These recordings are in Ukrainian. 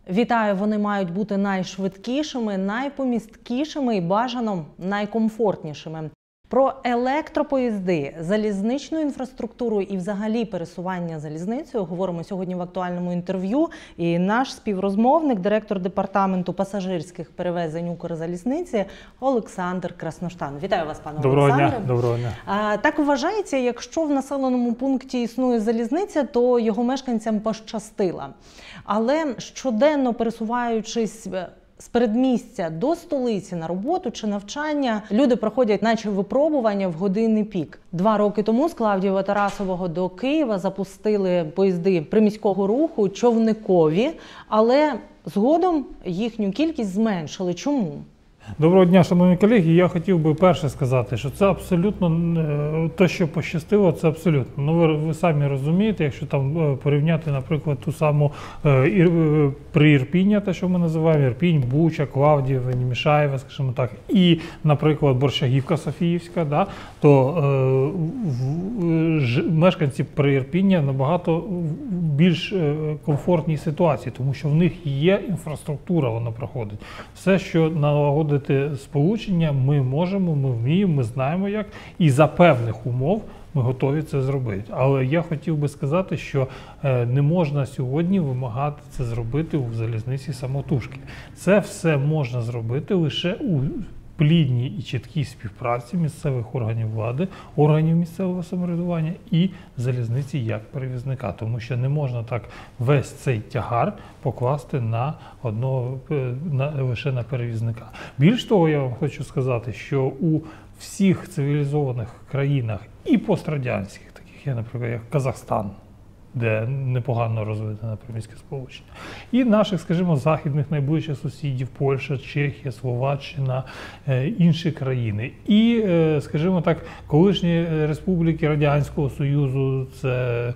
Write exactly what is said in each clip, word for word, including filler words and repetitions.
Вітаю, вони мають бути найшвидкішими, найпомісткішими і бажано найкомфортнішими. Про електропоїзди, залізничну інфраструктуру і взагалі пересування залізницею говоримо сьогодні в актуальному інтерв'ю. І наш співрозмовник, директор департаменту пасажирських перевезень Укрзалізниці Олександр Красноштан. Вітаю вас, пане Доброго Олександре. Дня. Доброго дня. А, так вважається, якщо в населеному пункті існує залізниця, то його мешканцям пощастило. Але щоденно пересуваючись з передмістя до столиці на роботу чи навчання, люди проходять наче випробування в години пік. Два роки тому з Клавдієво-Тарасового до Києва запустили поїзди приміського руху човникові, але згодом їхню кількість зменшили. Чому? Доброго дня, шановні колеги. Я хотів би перше сказати, що це абсолютно, те, що пощастило, це абсолютно. Ну, ви, ви самі розумієте, якщо там порівняти, наприклад, ту саму е, при Ірпіні, те, що ми називаємо, Ірпінь, Буча, Клавдієво, Німішаєво, скажімо так, і, наприклад, Борщагівка Софіївська, да, то е, в, ж, мешканці при Ірпіні набагато більш комфортній ситуації, тому що в них є інфраструктура, вона проходить. Все, що налагодить сполучення, ми можемо, ми вміємо, ми знаємо як, і за певних умов ми готові це зробити. Але я хотів би сказати, що не можна сьогодні вимагати це зробити у залізниці самотужки. Це все можна зробити лише у плідній і чіткій співпраці місцевих органів влади, органів місцевого самоврядування і залізниці як перевізника. Тому що не можна так весь цей тягар покласти на одного, на, лише на перевізника. Більш того, я вам хочу сказати, що у всіх цивілізованих країнах і пострадянських, таких є, наприклад, як Казахстан, де непогано розвинене приміське сполучення, і наших, скажімо, західних найближчих сусідів, Польща, Чехія, Словаччина, інші країни. І, скажімо так, колишні республіки Радянського Союзу, це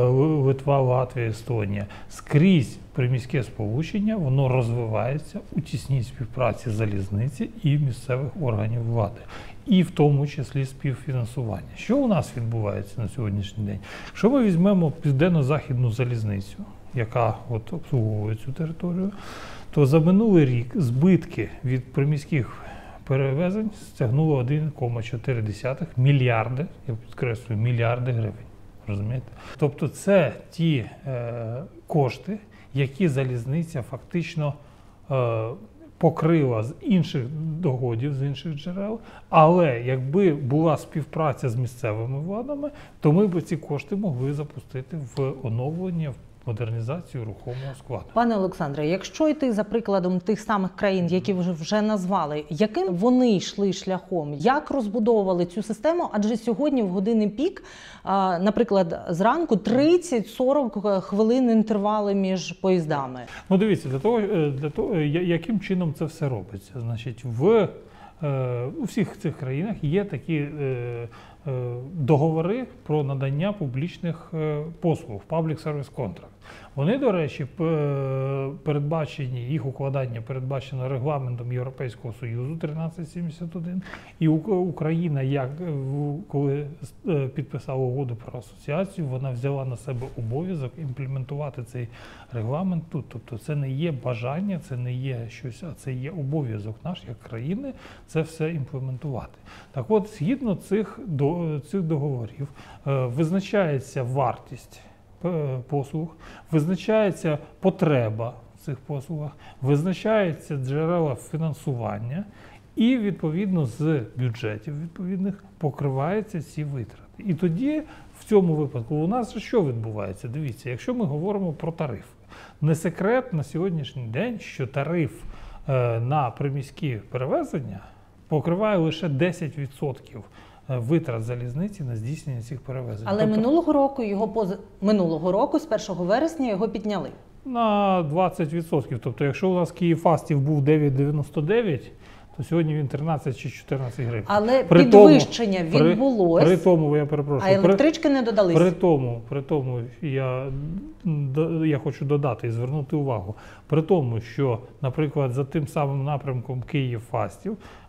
Литва, Латвія, Естонія. Скрізь приміське сполучення, воно розвивається у тісній співпраці залізниці і місцевих органів влади. І в тому числі співфінансування. Що у нас відбувається на сьогоднішній день? Якщо ми візьмемо Південно-Західну залізницю, яка от обслуговує цю територію, то за минулий рік збитки від приміських перевезень стягнуло один цілих чотири десятих мільярди, я підкреслюю, мільярди гривень. Розумієте? Тобто це ті е, кошти, які залізниця фактично е, покрила з інших доходів, з інших джерел, але якби була співпраця з місцевими владами, то ми б ці кошти могли запустити в оновлення, в модернізацію рухомого складу. Пане Олександре, якщо йти за прикладом тих самих країн, які ви вже назвали, яким вони йшли шляхом, як розбудовували цю систему? Адже сьогодні в години пік, наприклад, зранку тридцять-сорок хвилин інтервали між поїздами. Ну, дивіться, для того, для того, яким чином це все робиться. Значить, в у всіх цих країнах є такі договори про надання публічних послуг, Public Service Contract. Вони, до речі, передбачені, їх укладання передбачено регламентом Європейського Союзу тринадцять сімдесят один, і Україна, як, коли підписала угоду про асоціацію, вона взяла на себе обов'язок імплементувати цей регламент тут. Тобто це не є бажання, це не є щось, а це є обов'язок наш, як країни, це все імплементувати. Так от, згідно цих, до, цих договорів, визначається вартість послуг, визначається потреба в цих послугах, визначаються джерела фінансування і, відповідно, з бюджетів відповідних покриваються ці витрати. І тоді, в цьому випадку, у нас що відбувається? Дивіться, якщо ми говоримо про тариф, не секрет на сьогоднішній день, що тариф на приміські перевезення покриває лише десять відсотків витрат залізниці на здійснення цих перевезень. Але тобто, минулого року його поза минулого року з першого вересня його підняли на двадцять відсотків. Тобто, якщо у нас Київ-Фастів був дев'ять дев'яносто дев'ять, то сьогодні він тринадцять чи чотирнадцять гривень. Але при підвищення тому, відбулось. При, при тому, я перепрошую. А електрички при, не додались. При тому, при тому я, я хочу додати і звернути увагу. При тому, що, наприклад, за тим самим напрямком Київ-Фастів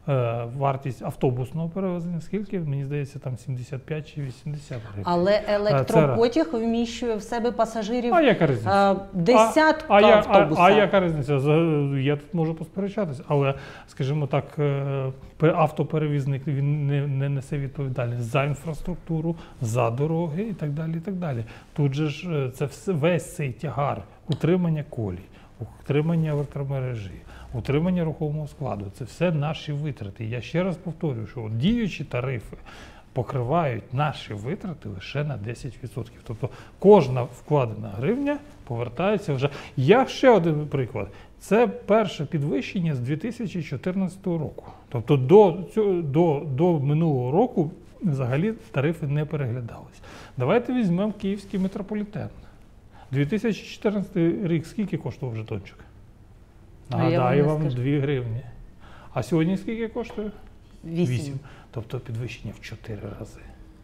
е, вартість автобусного перевезення, скільки, мені здається, там сімдесят п'ять чи вісімдесят гривень. Але електропотяг вміщує в себе пасажирів А яка різниця? е, десятка а, а, я- автобуса. А, а яка різниця? За- Я тут можу посперечатися, але, скажімо так, е, пе- автоперевізник він не, не несе відповідальність за інфраструктуру, за дороги і так далі. І так далі. Тут же ж е, це все, весь цей тягар утримання колій, утримання електромережі, утримання рухомого складу. Це все наші витрати. Я ще раз повторюю, що от діючі тарифи покривають наші витрати лише на десять відсотків. Тобто кожна вкладена гривня повертається вже. Я ще один приклад. Це перше підвищення з дві тисячі чотирнадцятого року. Тобто до, цього, до, до минулого року взагалі тарифи не переглядались. Давайте візьмемо Київський метрополітен. дві тисячі чотирнадцятий рік скільки коштував жетончик? А я Нагадаю вам не вам скажу. дві гривні. А сьогодні скільки коштує? Вісім. Тобто підвищення в чотири рази.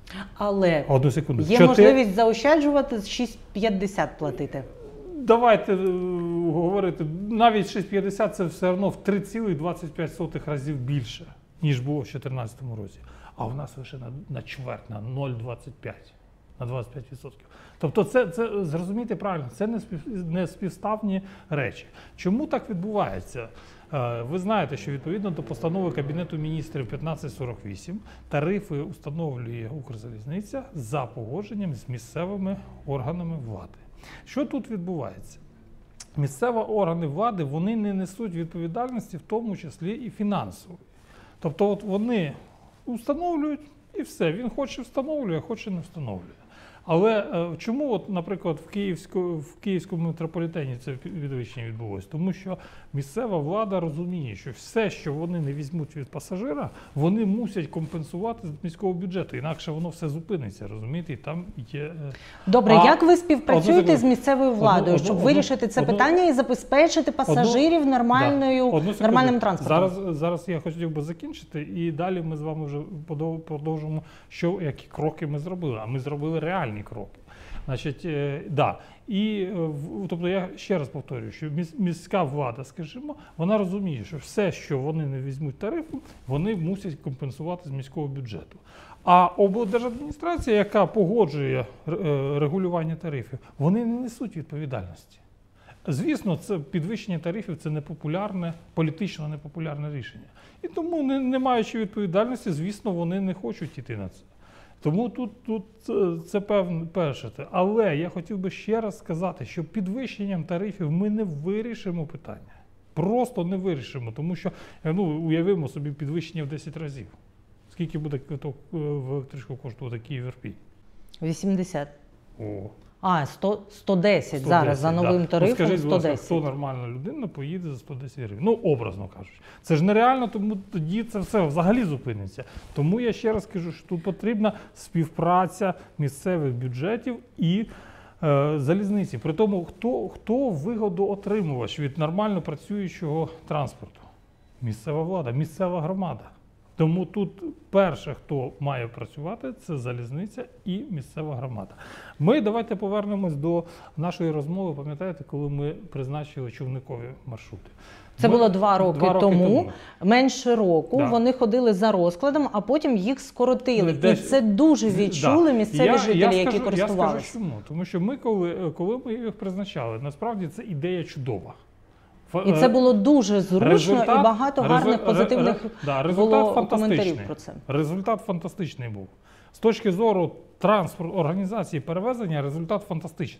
Але Одну секунду. є Чотири- можливість заощаджувати шість п'ятдесят платити. Давайте е, говорити, навіть шість п'ятдесят це все одно в три цілих двадцять п'ять сотих разів більше, ніж було в дві тисячі чотирнадцятому році. А в нас лише на, на чверть, на нуль цілих двадцять п'ять, на двадцять п'ять відсотків. Тобто це, це, зрозумійте правильно, це не, спів, не співставні речі. Чому так відбувається? Е, Ви знаєте, що відповідно до постанови Кабінету міністрів п'ятнадцять сорок вісім тарифи установлює Укрзалізниця за погодженням з місцевими органами влади. Що тут відбувається? Місцеві органи влади, вони не несуть відповідальності, в тому числі і фінансової. Тобто от вони встановлюють і все. Він хоче встановлює, хоче не встановлює. Але е, чому, от, наприклад, в, Київську, в Київському метрополітені це підвищення відбулося? Тому що місцева влада розуміє, що все, що вони не візьмуть від пасажира, вони мусять компенсувати з міського бюджету, інакше воно все зупиниться, розумієте? І там є... е, Добре, А, як ви співпрацюєте одну з місцевою владою, одну- щоб одну- вирішити це одну- питання і забезпечити пасажирів нормальною, Да. Одну секунду. нормальним транспортом? Зараз, зараз я хотів би закінчити, і далі ми з вами вже подов- продовжимо, що, які кроки ми зробили. А ми зробили реальні кроки. Значить, е, да. І, е, в- тобто я ще раз повторюю, що міс- міська влада, скажімо, вона розуміє, що все, що вони не візьмуть тарифу, вони мусять компенсувати з міського бюджету. А облдержадміністрація, яка погоджує е, регулювання тарифів, вони не несуть відповідальності. Звісно, це підвищення тарифів – це непопулярне, політично непопулярне рішення. І тому, не, не маючи відповідальності, звісно, вони не хочуть йти на це. Тому тут, тут це, це певне перше. те. Але я хотів би ще раз сказати, що підвищенням тарифів ми не вирішимо питання. Просто не вирішимо, тому що, ну, уявимо собі підвищення в десять разів. Скільки буде квиток е, в електричку коштувати Київ-Ірпінь? вісімдесят. О. А, сто, сто десять сто зараз десять, за новим да. тарифом Ну, скажіть, будь ласка, сто десять. хто нормальна людина поїде за сто десять гривень? Ну, образно кажучи. Це ж нереально, тому тоді це все взагалі зупиниться. Тому я ще раз кажу, що тут потрібна співпраця місцевих бюджетів і е, залізниці. При тому, хто, хто вигодоотримувач від нормально працюючого транспорту? Місцева влада, місцева громада. Тому тут перше, хто має працювати, це залізниця і місцева громада. Ми давайте повернемось до нашої розмови. Пам'ятаєте, коли ми призначили човникові маршрути? Це Ми- було два роки, два роки тому, тому. менше року. Да. Вони ходили за розкладом, а потім їх скоротили. Ну, десь- І це дуже З- відчули да. місцеві Я- жителі, я які скажу, користувалися. Я скажу чому. Тому що ми, коли, коли ми їх призначали, насправді це ідея чудова. Ф- І це було дуже зручно, результат- і багато гарних резу- позитивних ре- да, результат було коментарів фантастичний. про це. Результат фантастичний був. З точки зору транспорт, організації перевезення, результат фантастичний.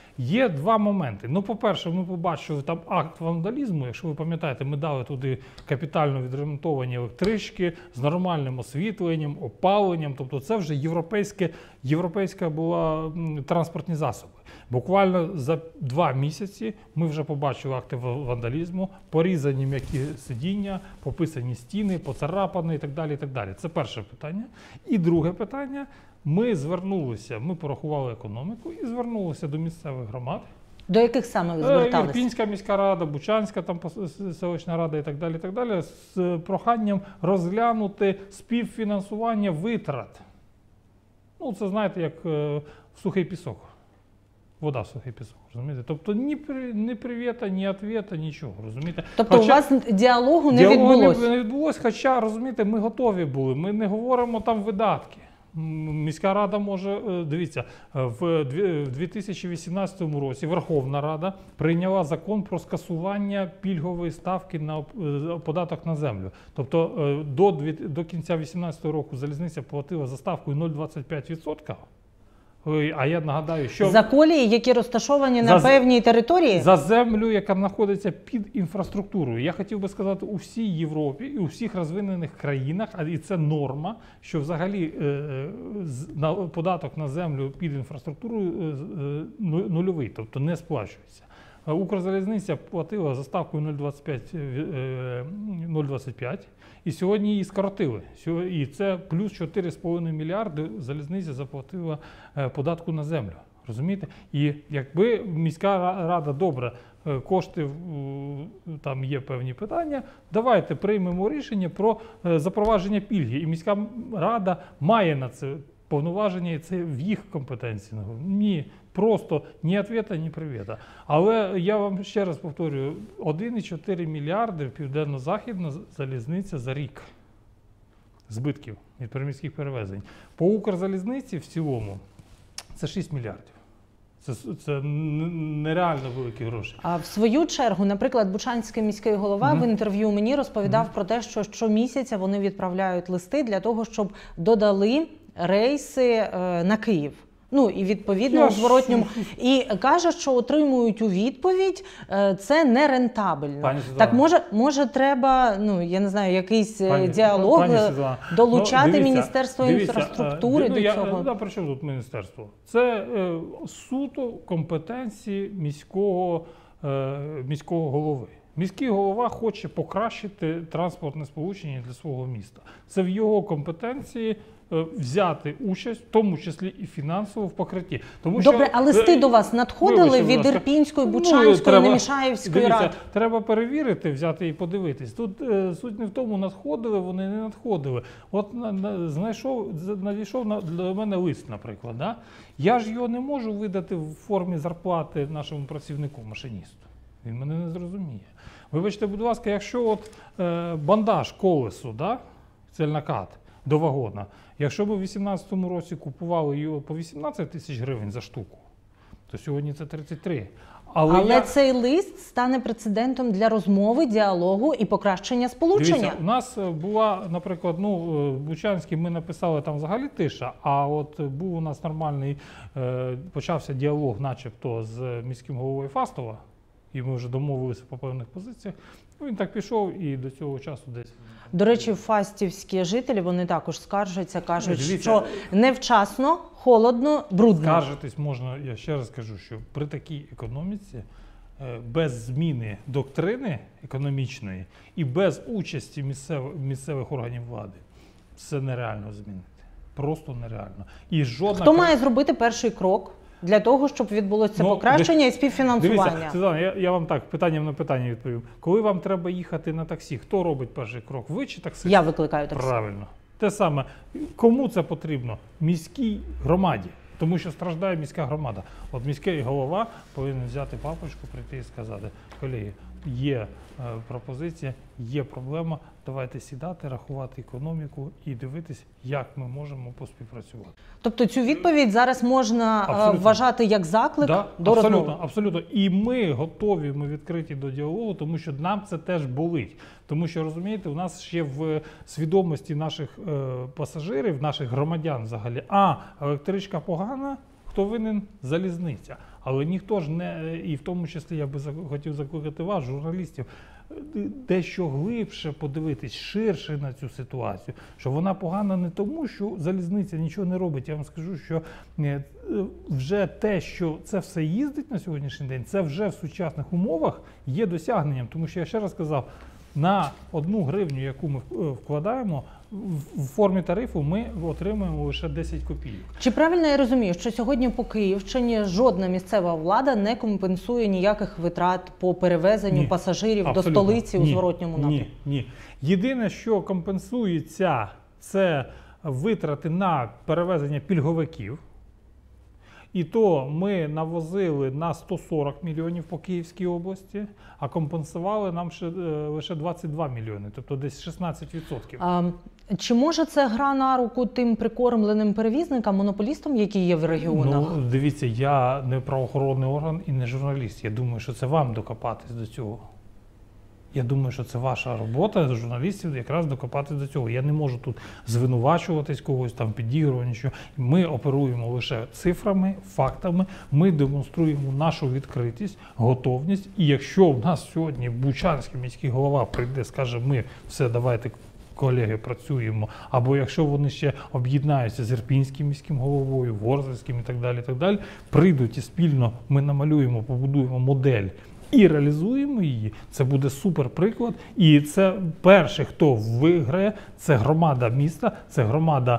Є два моменти. Ну, по-перше, ми побачили там акт вандалізму. Якщо ви пам'ятаєте, ми дали туди капітально відремонтовані електрички з нормальним освітленням, опаленням. Тобто це вже європейське, європейська була м, транспортні засоби. Буквально за два місяці ми вже побачили акти ва- вандалізму, порізані м'які сидіння, пописані стіни, поцарапані і так далі. І так далі. Це перше питання. І друге питання. Ми звернулися, ми порахували економіку і звернулися до місцевих громад. До яких саме ви Е, зверталися? Ірпінська міська рада, Бучанська там пос- селищна рада і так далі, і так далі, з проханням розглянути співфінансування витрат. Ну, це знаєте, як е, в сухий пісок. вода в сухий пісок, розумієте? Тобто ні, при- ні привіта, ні відповіда, нічого, розумієте? Тобто Хоча- у вас діалогу не Діалогу відбулося? Не, не відбулося, хоча, розумієте, ми готові були, ми не говоримо там видатки. М, Міська рада може, е, дивіться, е, в дві- в дві тисячі вісімнадцятому році Верховна Рада прийняла закон про скасування пільгової ставки на оп- е, податок на землю. Тобто е, до, дві- до кінця дві тисячі вісімнадцятого року залізниця платила за ставкою нуль цілих двадцять п'ять сотих відсотка. Ой, А я нагадаю, що За колії, які розташовані на За- певній території? за землю, яка знаходиться під інфраструктурою. Я хотів би сказати, у всій Європі і у всіх розвинених країнах, а і це норма, що взагалі е, е, з- на податок на землю під інфраструктурою е, з- е, ну- нульовий, тобто не сплачується. Е, Укрзалізниця платила за ставкою нуль цілих двадцять п'ять, е, нуль цілих двадцять п'ять, і сьогодні її скоротили. Сьо- І це плюс чотири з половиною мільярди залізниця заплатила е, податку на землю. Розумієте? І якби міська ра- рада добре, е, кошти, в- там є певні питання, давайте приймемо рішення про е, запровадження пільги. І міська рада має на це повноваження, і це в їх компетенції. Ні, просто ні відповіда, ні привіта. Але я вам ще раз повторюю, один цілих чотири мільярди південно-західна залізниця за рік збитків від приміських перевезень. По Укрзалізниці в цілому це шість мільярдів. Це, це н- нереально великі гроші. А в свою чергу, наприклад, Бучанський міський голова Мгм. в інтерв'ю мені розповідав про те, що щомісяця вони відправляють листи для того, щоб додали рейси е, на Київ. Ну і відповідно Я у ж- зворотньому. І каже, що отримують у відповідь, е, це нерентабельно. Пані Світлана. Так може, може треба, ну я не знаю, якийсь е, Пані- діалог пані е, Світлана, долучати ну, дивіться, Міністерство дивіться, інфраструктури е, ну, до я, цього. Да, при чому тут міністерство? Це е, суто компетенції міського, е, міського голови. Міський голова хоче покращити транспортне сполучення для свого міста. Це в його компетенції е, взяти участь, в тому числі і фінансово в покритті. Тому Добре, що, а листи е, до вас надходили вибачте, будь від ласка. Ірпінської, Ну, Бучанської, треба- Немішаївської Дивіться, ради? треба перевірити, взяти і подивитись. Тут е, суть не в тому, надходили вони, не надходили. От на, на, знайшов, з- надійшов на, до мене лист, наприклад. Да? Я ж його не можу видати в формі зарплати нашому працівнику, машиністу. Він мене не зрозуміє. Вибачте, будь ласка, якщо от е, бандаж колесу, да? цельнокат до вагона, якщо ми в вісімнадцятому році купували його по вісімнадцять тисяч гривень за штуку, то сьогодні це тридцять три. Але, Але я... цей лист стане прецедентом для розмови, діалогу і покращення сполучення. Дивіться, у нас е, була, наприклад, ну, е, в Бучанській ми написали там взагалі тиша, а от е, був у нас нормальний, е, почався діалог начебто з міським головою Фастова, і ми вже домовилися по певних позиціях. Ну, він так пішов і до цього часу десь. До речі, фастівські жителі, вони також скаржаться, кажуть, Дивіться, що невчасно, холодно, брудно. Скаржитись можна, я ще раз кажу, що при такій економіці, е, без зміни доктрини економічної і без участі місцевих, місцевих органів влади, це нереально змінити. Просто нереально. І жодна Хто кра- має зробити перший крок для того, щоб відбулося це Ну, покращення і Дивіться, співфінансування? Світлана, я, я вам так питанням на питання відповім. Коли вам треба їхати на таксі, хто робить перший крок? Ви чи таксист? Я викликаю таксі. Правильно. Те саме. Кому це потрібно? Міській громаді. Тому що страждає міська громада. От міський голова повинен взяти папочку, прийти і сказати: колеги, є е, пропозиція, є проблема, давайте сідати, рахувати економіку і дивитись, як ми можемо поспівпрацювати. Тобто цю відповідь зараз можна е, Абсолютно. вважати як заклик Да, до абсолютно, розмови. абсолютно. І ми готові, ми відкриті до діалогу, тому що нам це теж болить. Тому що, розумієте, у нас ще в свідомості наших е, пасажирів, наших громадян взагалі, а електричка погана, хто винен? Залізниця. Але ніхто ж не, і в тому числі я би зак- хотів закликати вас, журналістів, е, дещо глибше подивитись, ширше на цю ситуацію. Що вона погана не тому, що залізниця нічого не робить. Я вам скажу, що е, е, вже те, що це все їздить на сьогоднішній день, це вже в сучасних умовах є досягненням. Тому що я ще раз сказав, на одну гривню, яку ми е, вкладаємо, в в формі тарифу ми отримуємо лише десять копійок. Чи правильно я розумію, що сьогодні по Київщині жодна місцева влада не компенсує ніяких витрат по перевезенню Ні, пасажирів абсолютно. до столиці у Ні, зворотньому напрямку? Ні, ні. Єдине, що компенсується, це витрати на перевезення пільговиків. І то ми навозили на сто сорок мільйонів по Київській області, а компенсували нам ще, е, лише двадцять два мільйони, тобто десь шістнадцять відсотків. А, чи може це гра на руку тим прикормленим перевізникам, монополістам, які є в регіонах? Ну, дивіться, я не правоохоронний орган і не журналіст. Я думаю, що це вам докопатись до цього. Я думаю, що це ваша робота, журналістів, якраз докопатись до цього. Я не можу тут звинувачуватись когось, там підігрувати, нічого. Ми оперуємо лише цифрами, фактами, ми демонструємо нашу відкритість, готовність. І якщо в нас сьогодні Бучанський міський голова прийде, скаже, ми все, давайте, колеги, працюємо, або якщо вони ще об'єднаються з Ірпінським міським головою, Ворзельським і так далі, і так далі, прийдуть і спільно ми намалюємо, побудуємо модель і реалізуємо її, це буде супер приклад. І це перший, хто виграє, це громада міста, це громада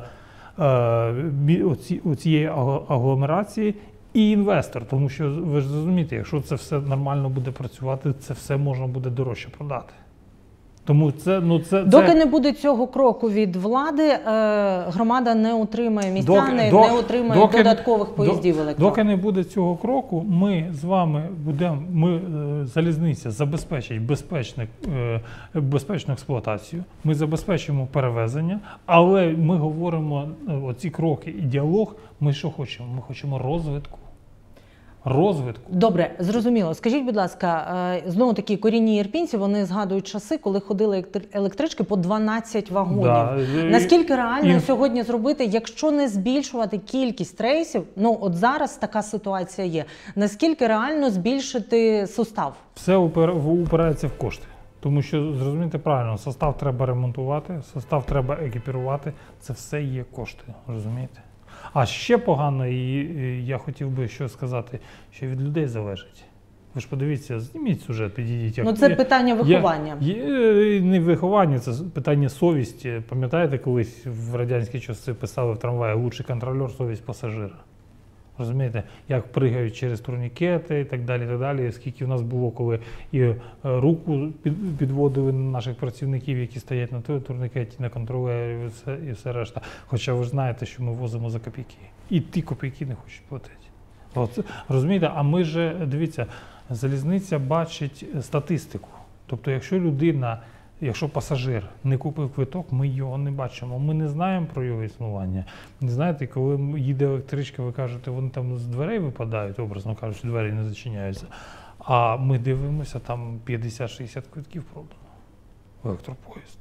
е, оці, оцієї агломерації і інвестор. Тому що, ви ж розумієте, якщо це все нормально буде працювати, це все можна буде дорожче продати. Тому це, ну це, Доки це... не буде цього кроку від влади, е, громада не отримає містяни, Доки- не отримає доки- додаткових поїздів до- електро. Доки не буде цього кроку, ми з вами будемо, ми, е, залізниця забезпечить безпечне, е, безпечну експлуатацію, ми забезпечимо перевезення, але ми говоримо е, оці кроки і діалог, ми що хочемо? Ми хочемо розвитку. Розвитку. Добре, зрозуміло. Скажіть, будь ласка, е, знову такі корінні ірпінці, вони згадують часи, коли ходили електри- електрички по дванадцять вагонів. Да. Наскільки реально І- сьогодні зробити, якщо не збільшувати кількість рейсів, ну от зараз така ситуація є, наскільки реально збільшити состав? Все упер- упирається в кошти. Тому що, зрозумійте правильно, состав треба ремонтувати, состав треба екіпірувати, це все є кошти, розумієте? А ще погано, і і я хотів би що сказати, що від людей залежить. Ви ж подивіться, зніміть сюжет, підійдіть. як- Ну це я- питання виховання. Є, є, не виховання, це питання совісті. Пам'ятаєте, колись в радянські часи писали в трамваї «Лучший контролер – совість пасажира». Розумієте, як пригають через турнікети і так далі, і так далі. Скільки в нас було, коли і е, руку під, підводили наших працівників, які стоять на той турнікеті, на контролері і все, і все решта. Хоча ви ж знаєте, що ми возимо за копійки. І ті копійки не хочуть платити. От, розумієте, а ми ж, дивіться, залізниця бачить статистику. Тобто, якщо людина, якщо пасажир не купив квиток, ми його не бачимо. Ми не знаємо про його існування. Не знаєте, коли їде електричка, ви кажете, вони там з дверей випадають, образно кажучи, двері не зачиняються. А ми дивимося, там п'ятдесят-шістдесят квитків продано. Електропоїзд.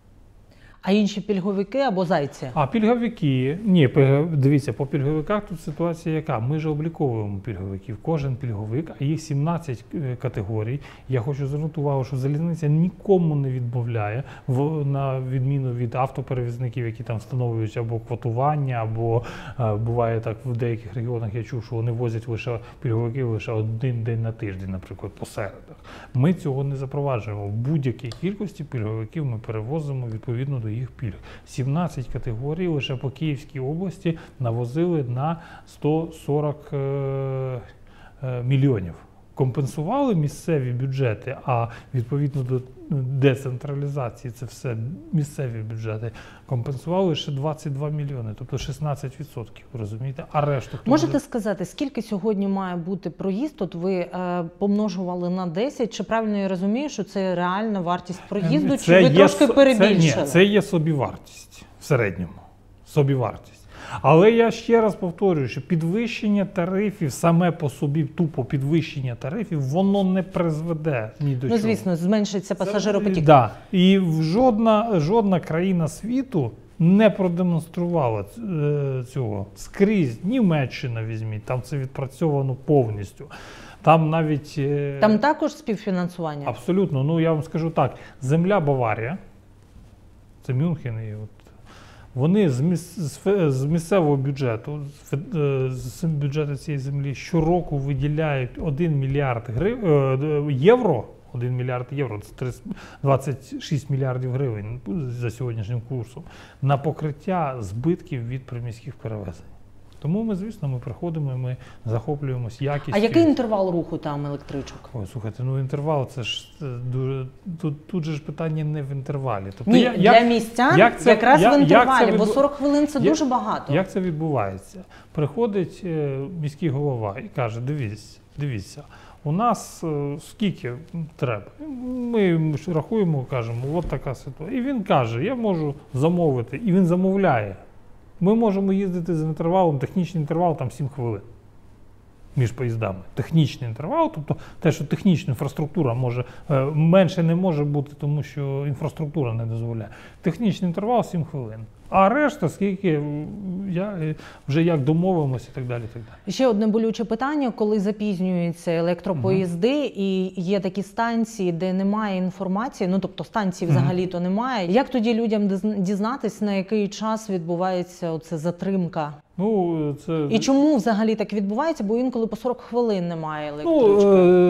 А інші пільговики або зайці? А пільговики, ні, пільг- дивіться, по пільговиках тут ситуація яка? Ми ж обліковуємо пільговиків, кожен пільговик, а їх сімнадцять е, категорій. Я хочу звернути увагу, що залізниця нікому не відмовляє, в, на відміну від автоперевізників, які там встановлюють або квотування, або е, буває так в деяких регіонах, я чув, що вони возять лише пільговиків лише один день на тиждень, наприклад, по середах. Ми цього не запроваджуємо. В будь-якій кількості пільговиків ми перевозимо відповідно до їх пільг. сімнадцять категорій лише по Київській області навозили на сто сорок е, е, мільйонів. Компенсували місцеві бюджети, а відповідно до децентралізації це все місцеві бюджети, компенсували ще двадцять два мільйони, тобто шістнадцять відсотків, розумієте? А решту хто Можете буде? сказати, скільки сьогодні має бути проїзд? От ви е, помножували на десять, чи правильно я розумію, що це реальна вартість проїзду, чи ви є трошки со- перебільшили? Це, ні, це є собівартість в середньому. Собівартість. Але я ще раз повторюю, що підвищення тарифів, саме по собі тупо підвищення тарифів, воно не призведе ні до Ну, чого. звісно, зменшиться пасажиропотік. Да. І в жодна, жодна країна світу не продемонструвала е, цього. Скрізь, Німеччина візьміть, там це відпрацьовано повністю. Там навіть... е, Там також співфінансування? Абсолютно. Ну, я вам скажу так. Земля Баварія, це Мюнхен, і от вони з, міс, з, фе- з місцевого бюджету, з, фе- е, з бюджету цієї землі щороку виділяють один мільярд грив, е, євро, один мільярд євро, це тридцять двадцять шість мільярдів гривень за сьогоднішнім курсом, на покриття збитків від приміських перевезень. Тому ми, звісно, ми приходимо і ми захоплюємось якістю. А який інтервал руху там електричок? Ой, слухайте, ну інтервал, це ж це дуже, тут, тут же ж питання не в інтервалі. Тобто, Ні, я, для як, містян як це- якраз як- в як це інтервалі, бо відбу- сорок хвилин це як- дуже багато. Як це відбувається? Приходить е, міський голова і каже, дивіться, дивіться, у нас е, скільки треба? Ми ж рахуємо, кажемо, от така ситуація. І він каже, я можу замовити, і він замовляє. Ми можемо їздити з інтервалом, технічний інтервал там сім хвилин між поїздами. Технічний інтервал, тобто те, що технічна інфраструктура може, е, менше не може бути, тому що інфраструктура не дозволяє. Технічний інтервал сім хвилин. А решта, скільки м, я, е, вже як домовимося і так далі. І так далі. Ще одне болюче питання, коли запізнюються електропоїзди і є такі станції, де немає інформації, ну тобто станції Мгм. взагалі-то немає. Як тоді людям диз- дізнатись, на який час відбувається оце затримка? Ну, це... І чому взагалі так відбувається? Бо інколи по сорок хвилин немає Ну, електрички.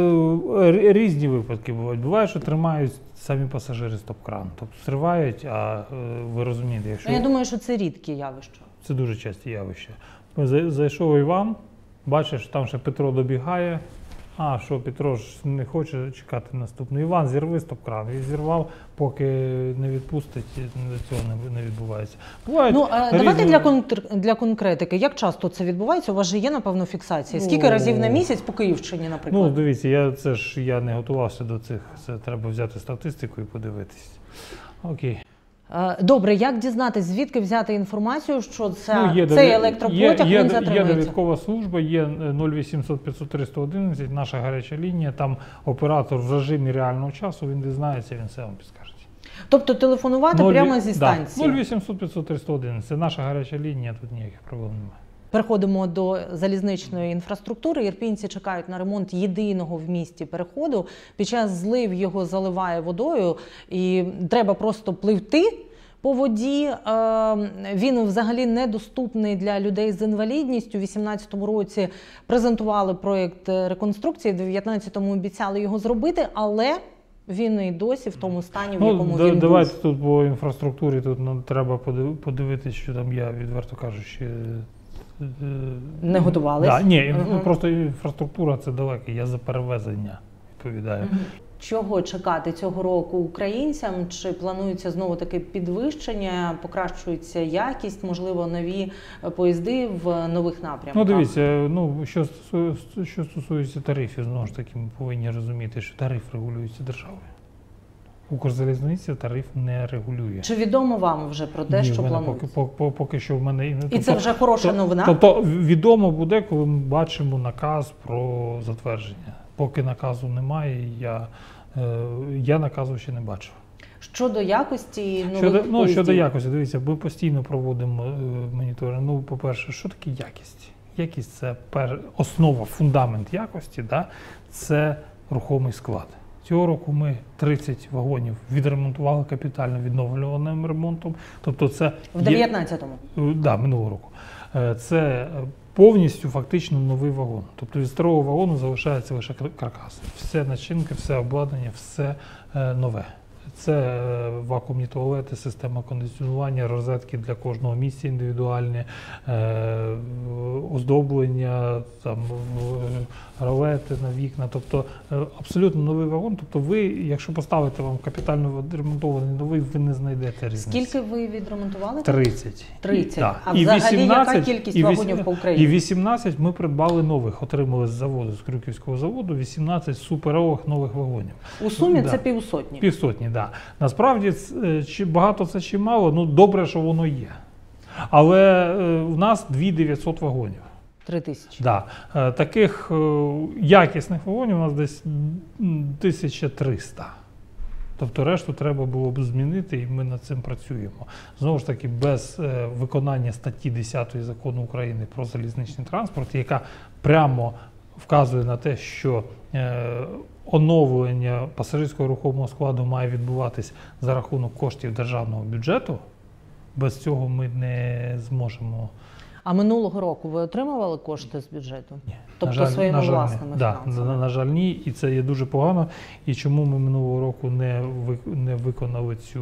е, р- різні випадки бувають. Буває, що тримають самі пасажири стоп-кран. Тобто стривають, а е, ви розумієте, якщо... Ну, я думаю, що це рідкі явища. Це дуже часті явище. Зай- Зайшов Іван, бачиш, там ще Петро добігає. А, що Петро ж не хоче чекати наступний. Іван, зірви стоп-кран. Він зірвав, поки не відпустить, до цього не- не відбувається. Бувають Ну, е, давайте різні- для, контр- для конкретики. Як часто це відбувається? У вас же є, напевно, фіксації. Скільки Ну, разів на місяць по Київщині, наприклад? Ну, дивіться, я це ж я не готувався до цих. Це треба взяти статистику і подивитись. Окей. Е, Добре, як дізнатись, звідки взяти інформацію, що це, Ну, є цей дові- електропотяг, є, він є, затримується? Є довідкова служба, є е, нуль вісімсот п'ятсот триста одинадцять, наша гаряча лінія, там оператор в режимі реального часу, він дізнається, він все вам підскаже. Тобто телефонувати Нуль- прямо зі да, станції? нуль вісімсот п'ятсот триста одинадцять, це наша гаряча лінія, тут ніяких проблем немає. Переходимо до залізничної інфраструктури. Ірпінці чекають на ремонт єдиного в місті переходу. Під час злив його заливає водою і треба просто пливти по воді. Е, Він взагалі недоступний для людей з інвалідністю. У дві тисячі вісімнадцятому році презентували проєкт реконструкції, у дві тисячі дев'ятнадцятому обіцяли його зробити, але він і досі в тому стані, в Ну, якому да- він давайте був. тут по інфраструктурі, тут ну, треба подив- подивитися, що там я, відверто кажучи, е, Не готувались? Да, ні, Мгм. просто інфраструктура це далеко, я за перевезення відповідаю. Мгм. Чого чекати цього року українцям? Чи планується знову таке підвищення, покращується якість, можливо, нові е, поїзди в нових напрямках? Ну, дивіться, ну що стосується, що стосується тарифів, знову ж таки, ми повинні розуміти, що тариф регулюється державою. Укрзалізниця тариф не регулює. Чи відомо вам вже про те, Ні, що в мене планується? поки, поки, поки що в мене І це вже хороша новина? Тобто відомо буде, коли ми бачимо наказ про затвердження. Поки наказу немає, я, е, я наказу ще не бачив. Щодо якості нових Щодо, ну, поїздів? щодо якості, дивіться, ми постійно проводимо е, моніторинг. Ну, по-перше, що таке якість? Якість це пер... основа, фундамент якості, да? Це рухомий склад. Цього року ми тридцять вагонів відремонтували капітально відновлюваним ремонтом. Тобто це В дев'ятнадцятому? Е, Да, минулого року. Е, Це повністю фактично новий вагон. Тобто від старого вагону залишається лише кар- каркас. Все начинки, все обладнання, все е, нове. Це е, вакуумні туалети, система кондиціонування, розетки для кожного місця індивідуальні, е, оздоблення, там, е, ролети на вікна. Тобто е, абсолютно новий вагон. Тобто ви, якщо поставите вам капітально відремонтований новий, ви не знайдете різниці. Скільки ви відремонтували? тридцять. тридцять. Да. А І взагалі вісімнадцять яка кількість і вагонів вісім- по Україні? І вісімнадцять ми придбали нових, отримали з заводу, з Крюківського заводу, вісімнадцять суперових нових вагонів. У сумі Да. це півсотні. Півсотні, так. Да. Насправді, ц- чи багато це, чи мало, ну добре, що воно є. Але е, у нас дві тисячі дев'ятсот вагонів. Три тисячі. Да. Е, Таких е, якісних вагонів у нас десь м, тисяча триста. Тобто решту треба було б змінити, і ми над цим працюємо. Знову ж таки, без е, виконання статті десятої Закону України про залізничний транспорт, яка прямо вказує на те, що е, оновлення пасажирського рухомого складу має відбуватись за рахунок коштів державного бюджету, без цього ми не зможемо. А минулого року ви отримували кошти з бюджету? Ні. Тобто на жаль, своїми на жаль, власними да, фінансами? на, на жаль, ні, і це є дуже погано. І чому ми минулого року не, ви, не виконали цю,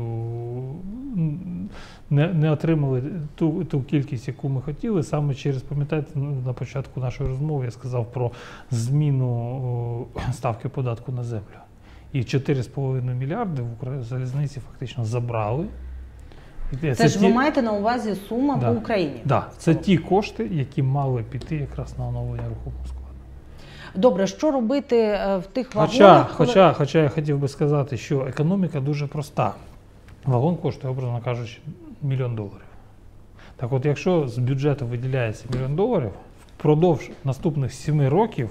не, не отримали ту, ту кількість, яку ми хотіли, саме через, пам'ятаєте, на початку нашої розмови я сказав про зміну о, ставки податку на землю. І чотири з половиною мільярди в Укрзалізниці фактично забрали. Це, це ж ті... ви маєте на увазі сума да. по Україні? Да. Це ті кошти, які мали піти якраз на оновлення рухомого складу. Добре, що робити в тих Хоча, вагонах? Коли... хоча, хоча я хотів би сказати, що економіка дуже проста. Вагон коштує, образно кажучи, мільйон доларів. Так от, якщо з бюджету виділяється мільйон доларів, впродовж наступних сіми років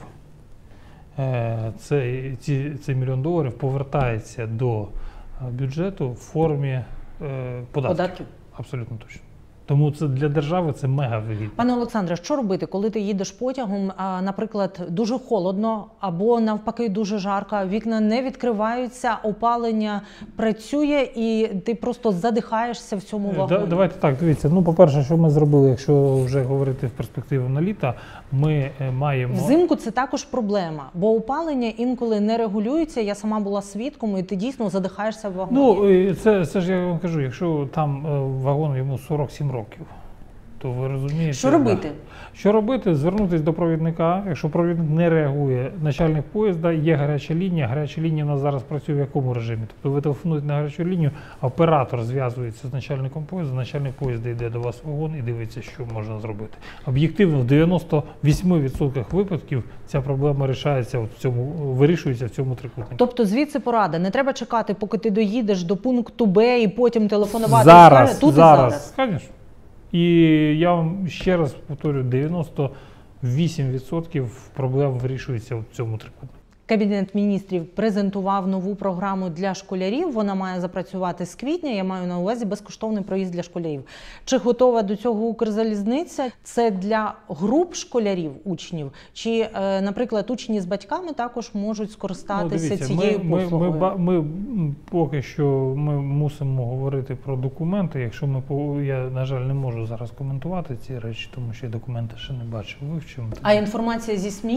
цей, ці, цей мільйон доларів повертається до бюджету в формі податків. Податків? Абсолютно точно. Тому це для держави це мега вигідно. Пане Олександре, що робити, коли ти їдеш потягом, а, наприклад, дуже холодно або навпаки дуже жарко, вікна не відкриваються, опалення працює і ти просто задихаєшся в цьому вагоні? Да, давайте так, дивіться. Ну, по-перше, що ми зробили, якщо вже говорити в перспективу на літо, ми маємо... Взимку це також проблема, бо опалення інколи не регулюється, я сама була свідком, і ти дійсно задихаєшся в вагоні. Ну, це, це ж я вам кажу, якщо там вагон йому сорок сім років, то ви розумієте... Що робити? Да. Що робити? Звернутися до провідника. Якщо провідник не реагує, начальник поїзда, є гаряча лінія. Гаряча лінія у нас зараз працює в якому режимі? Тобто ви телефонуєте на гарячу лінію, оператор зв'язується з начальником поїзда, начальник поїзда йде до вас в вагон і дивиться, що можна зробити. Об'єктивно, в дев'яноста восьми відсотках випадків ця проблема рішається в цьому, вирішується в цьому трикутнику. Тобто звідси порада, не треба чекати, поки ти доїдеш до пункту Б і потім телефонувати. Зараз, тут зараз, і зараз. Звісно. І я вам ще раз повторюю, дев'яносто вісім відсотків проблем вирішується в цьому трикутнику. Кабінет міністрів презентував нову програму для школярів. Вона має запрацювати з квітня. Я маю на увазі безкоштовний проїзд для школярів. Чи готова до цього Укрзалізниця? Це для груп школярів, учнів? Чи, наприклад, учні з батьками також можуть скористатися ну, дивіться, цією ми, послугою? Ми, ми, ми поки що ми мусимо говорити про документи. Якщо ми, я, на жаль, не можу зараз коментувати ці речі, тому що я документи ще не бачив, вивчив. А інформація зі СМІ?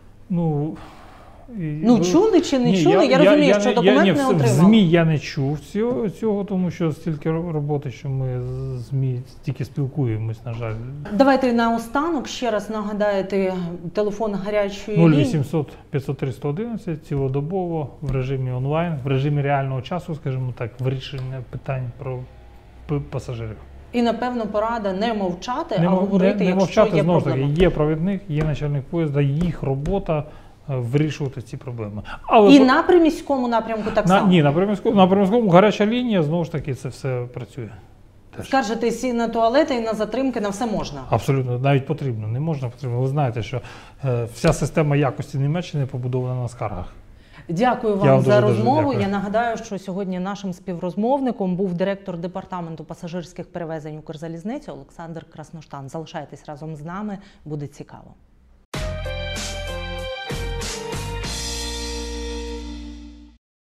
Ну... Ну, чули чи не ні, чули? Я, я розумію, я, що я, документ я, не в, отримав. В ЗМІ я не чув цього, цього, тому що стільки роботи, що ми з ЗМІ тільки спілкуємось, на жаль. Давайте наостанок ще раз нагадаєте телефон гарячої нуль лінії. вісімсот п'ятсот три сто одинадцять, цілодобово, в режимі онлайн, в режимі реального часу, скажімо так, вирішення питань про пасажирів. І, напевно, порада не мовчати, Не, а говорити, не, не якщо мовчати, є знову проблема. таки, є провідник, є начальник поїзда, їх робота вирішувати ці проблеми. Але і на приміському напрямку так на, само? Ні, на приміському, на приміському гаряча лінія, знову ж таки, це все працює. Теж. Скаржитись і на туалети, і на затримки, на все можна? Абсолютно, навіть потрібно, не можна потрібно. Ви знаєте, що е, вся система якості Німеччини побудована на скаргах. Дякую вам, вам за дуже, розмову. дуже Я нагадаю, що сьогодні нашим співрозмовником був директор департаменту пасажирських перевезень Укрзалізниці Олександр Красноштан. Залишайтесь разом з нами, буде цікаво.